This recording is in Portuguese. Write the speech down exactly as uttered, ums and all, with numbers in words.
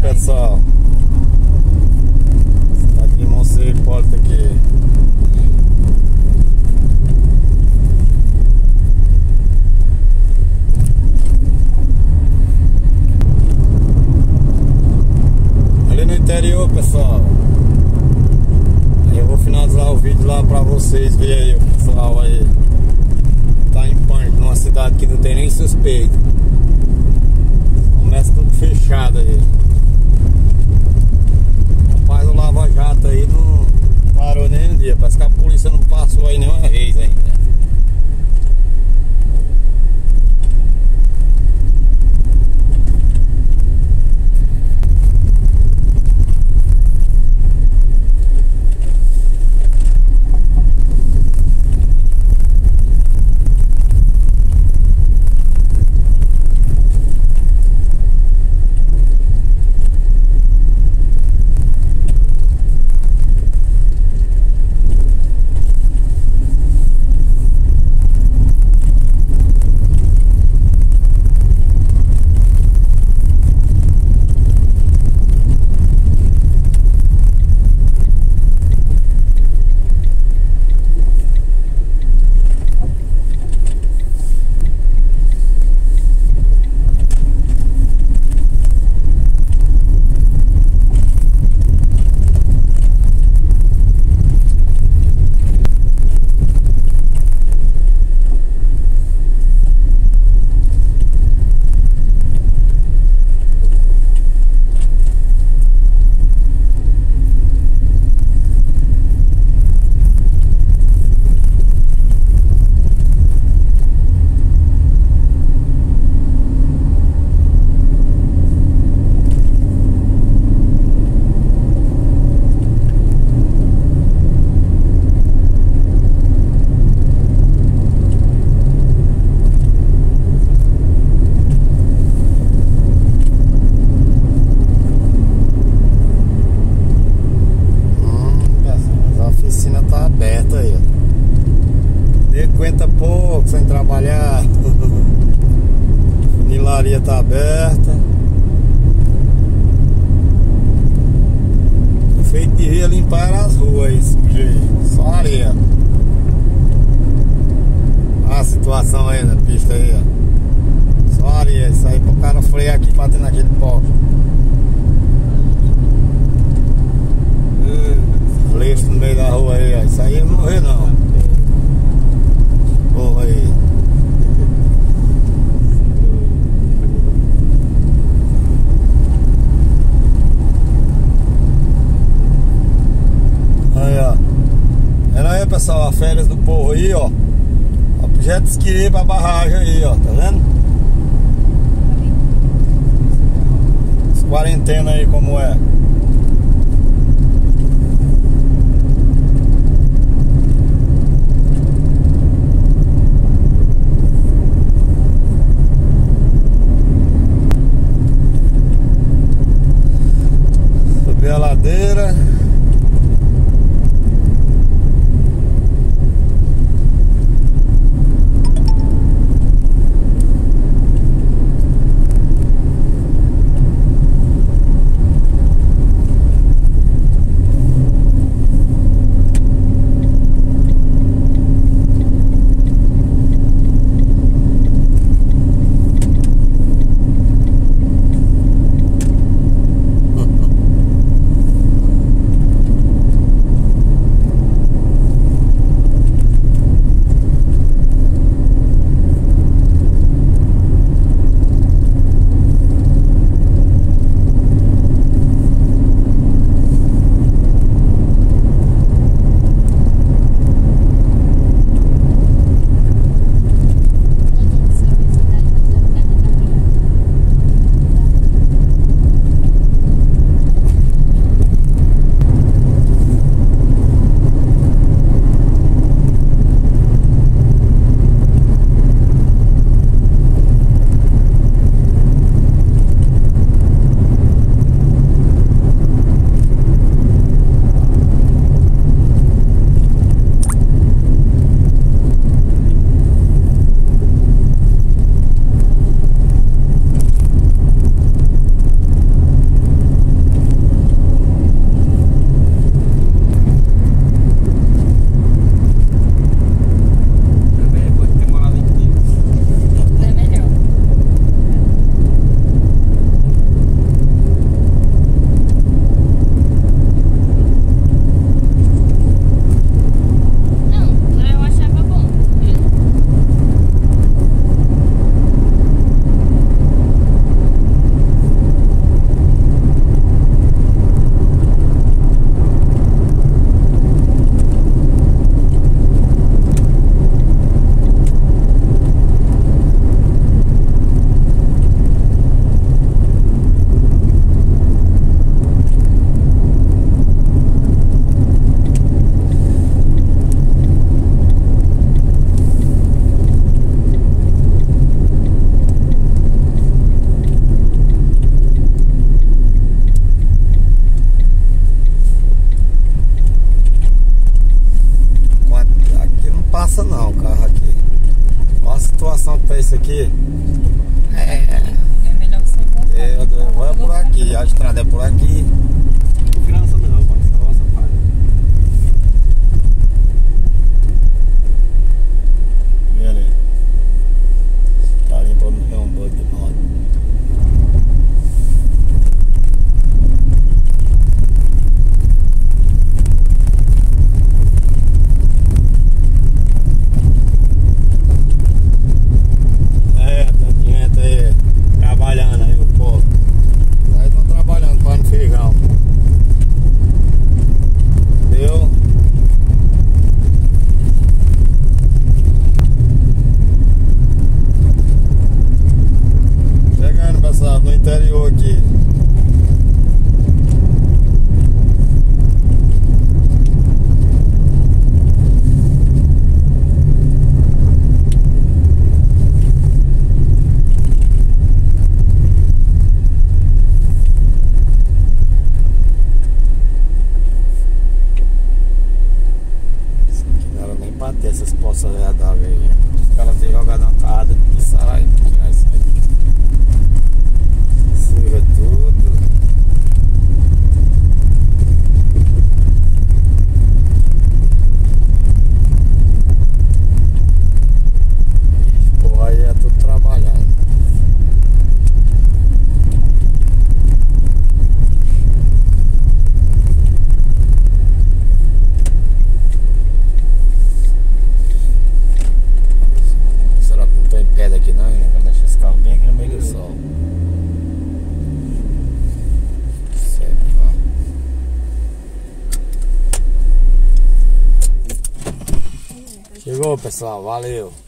pessoal, cidade de Monsenhor Hipólito aqui. Ali no interior, pessoal. Eu vou finalizar o vídeo lá pra vocês verem aí o pessoal aí. Tá em pânico, numa cidade que não tem nem suspeito. Começa tudo fechado aí. Rapaz, o Lava Jato aí não parou nem um dia. Parece que a polícia não passou aí nenhuma vez ainda. Aguenta pouco sem trabalhar. Funilaria tá aberta. O feito de rir limpar as ruas aí, suja aí. Só areia. Olha a situação aí na pista aí, ó. Só areia. Isso aí pro cara frear aqui batendo naquele pó. Fleixo no meio da rua aí, ó. Isso aí não morrer não. Porra aí. Aí, ó. Era aí, pessoal, as férias do povo aí, ó. O jet ski pra barragem aí, ó. Tá vendo? As quarentena aí como é. A ladeira. pra isso aqui. É, é melhor você voltar. É, eu, eu vou é por aqui, a estrada é por aqui. Graça não, pai, só essa parte. Vem ali. Tá limpando um bug de moto. É, tem gente aí trabalhando aí, o povo. Aí estão trabalhando para no feijão. Viu? Chegando, pessoal, no interior aqui. Pra ter essas poças agradáveis aí. Os caras têm jogado na carrada e sai, tirar isso aí. Suja tudo. Porra, aí é tudo trabalhando. Pedra aqui não, né? Vai deixar esse carro bem aqui no meio do sol. Certo, ó. Chegou, pessoal, valeu.